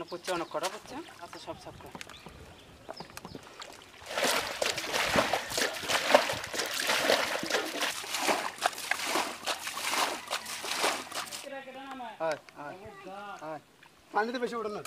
পড়ছে, অনেক কটা পড়ছে। আচ্ছা সব সাফ কর। পানিতে বেশি ওঠে না।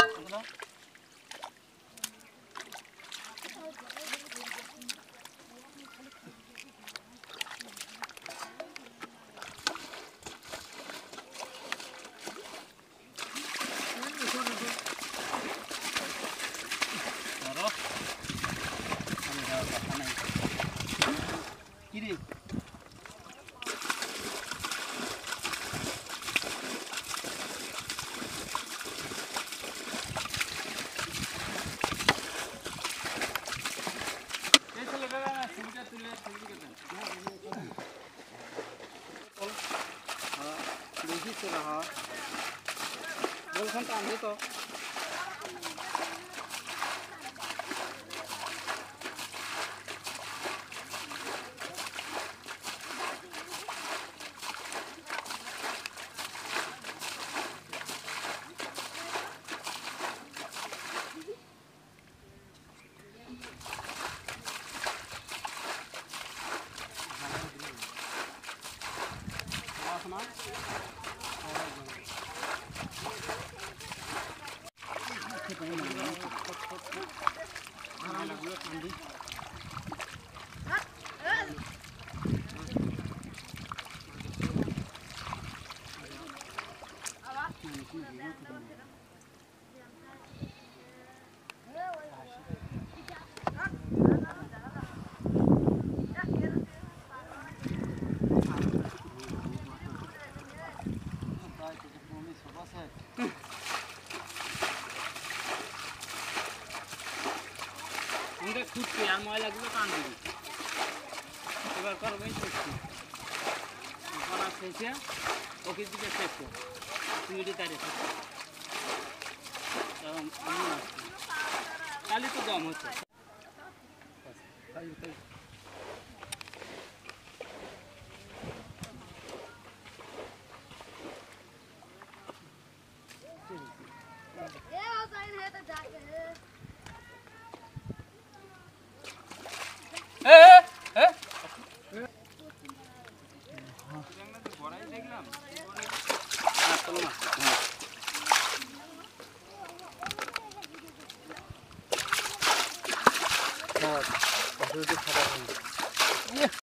কি রে দেখিস না, হ্যাঁ বলছেন তো আমি তো আমাদের খুঁজছি আর ময়লাগুলো টান দিবি। এবার করবেন খুঁজছি করার শেষে ওকে দিকে শেষ কর, তুই এটি তাই রেখে কালি তো দম হচ্ছে।